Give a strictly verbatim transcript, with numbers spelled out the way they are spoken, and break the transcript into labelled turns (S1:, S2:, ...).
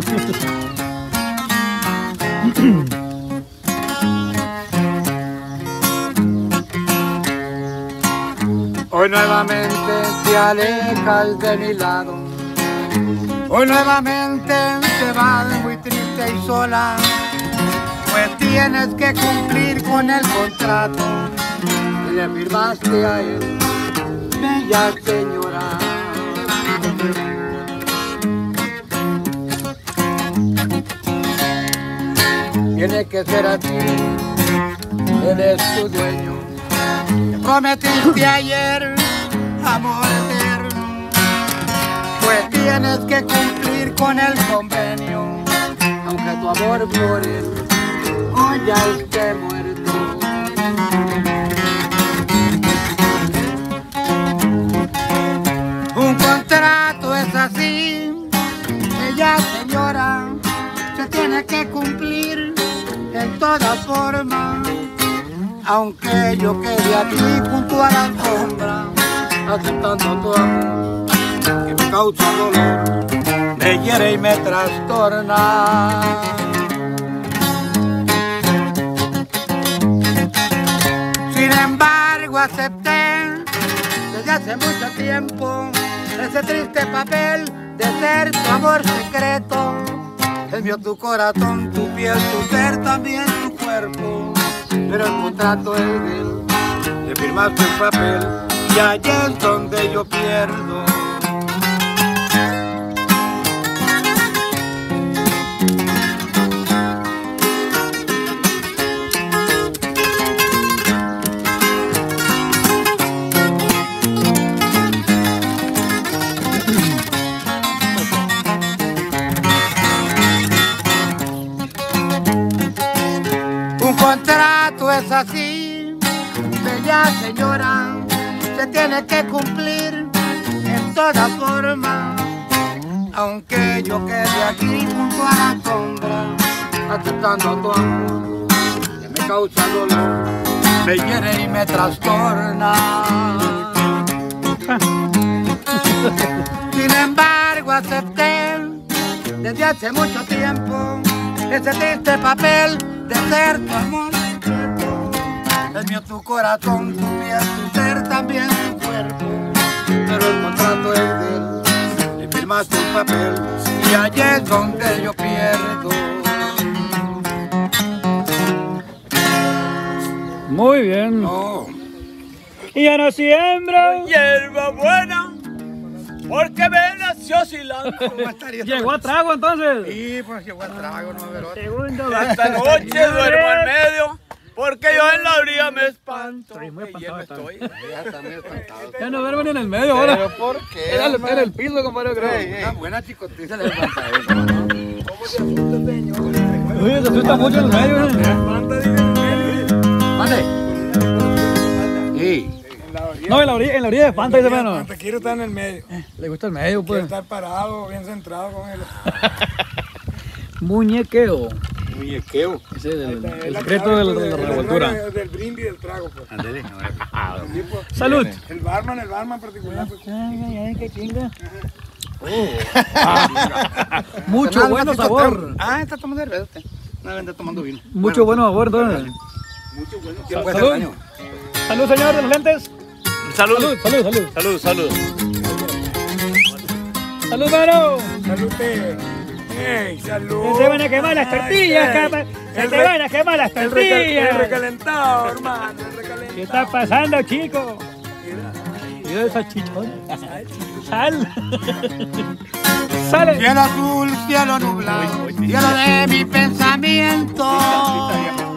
S1: Hoy nuevamente te alejas de mi lado. Hoy nuevamente te vas muy triste y sola, pues tienes que cumplir con el contrato que le firmaste a él, bella señora. Tiene que ser así, él es tu dueño. Te prometiste ayer amor eterno, pues tienes que cumplir con el convenio, aunque tu amor por él hoy ya esté muerto. Un contrato es así, bella señora, se tiene que cumplir en toda forma, aunque yo quede aquí junto a la sombra, aceptando tu amor que me causa dolor, me hiere y me trastorna. Sin embargo acepté desde hace mucho tiempo ese triste papel de ser tu amor secreto. El mío tu corazón, tu piel, tu ser, también tu cuerpo, pero el contrato es de él, le firmaste el papel y allí es donde yo pierdo. Un contrato es así, bella señora, se tiene que cumplir en toda forma, aunque yo quede aquí junto a la sombra, aceptando tu amor que me causa dolor, me hiere y me trastorna. Sin embargo acepté desde hace mucho tiempo ese triste papel de ser tu amor secreto. El mío tu corazón, tu piel, tu ser, también tu cuerpo, pero el contrato es de él, le firmaste un papel y allí es donde yo pierdo.
S2: Muy bien.
S1: No.
S2: Y ya no siembra
S3: hierba buena, porque me nació cilantro.
S2: Llegó a trago entonces.
S1: Sí, pues llegó al trago, no ver otro.
S2: Segundo.
S3: Esta noche duermo en medio, porque yo en la orilla me espanto.
S2: Estoy muy
S3: Y ya
S2: espantado,
S3: me
S2: está.
S3: estoy.
S1: Ya está muy espantado.
S2: Ya no duermo ni en el medio ahora.
S1: ¿Pero por qué?
S2: Era el,
S1: hermano?
S2: era el piso, compadre, creo.
S1: Ey, ey. Una buena chicotiza le levanta eso, ¿no?
S3: ¿Cómo se asusta, señor?
S2: Uy, se asusta mucho en el medio. ¿Eh?
S3: Espanta, dice en medio.
S1: Vale. Sí.
S3: En la orilla.
S2: No, en la orilla, en la orilla de espanta, dice menos.
S3: Espanta, quiero estar en el medio.
S2: Le gusta el medio,
S3: Quiero
S2: pues.
S3: estar parado, bien centrado con él.
S2: Muñequeo.
S1: Muñequeo.
S2: Ese es el,
S3: Es
S2: el
S3: la
S2: secreto
S3: clave,
S2: de la,
S3: pues,
S2: de la
S3: de-
S2: revoltura.
S3: Del, del brindis y del trago, pues.
S1: Ándale.
S3: Sí, pues.
S2: Salud.
S3: El barman, el barman en particular. Pues.
S2: Ay, ay, ay, qué chinga. Mucho bueno sabor.
S1: Ah, está tomando cerveza usted. No, está tomando vino.
S2: Mucho bueno sabor, entonces.
S1: Mucho bueno.
S2: Sa-
S1: ¿Quién puede
S2: salud.
S1: hacer daño?
S2: Salud, señor de los lentes.
S3: Salud.
S2: Salud, salud, salud.
S3: Salud, salud.
S2: Salud, mano.
S3: Salud, te. ¡Ey, salud!
S2: Se te van a quemar las tortillas,
S3: Ay,
S2: capa. Se
S3: el
S2: te
S3: re-
S2: van a quemar las
S3: El, recal- el
S2: tortillas.
S3: recalentado, hermano, el recalentado.
S2: ¿Qué está pasando, chico? Mira esa chichón. Sal. Sale.
S1: Cielo azul, cielo nublado, cielo de mi pensamiento.